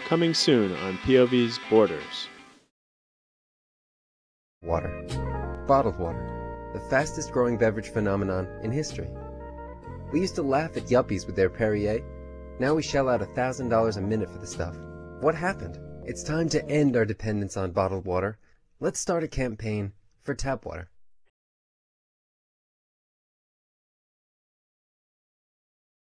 Coming soon on POV's Borders. Water. Bottled water. The fastest growing beverage phenomenon in history. We used to laugh at yuppies with their Perrier. Now we shell out $1,000 a minute for the stuff. What happened? It's time to end our dependence on bottled water. Let's start a campaign for tap water.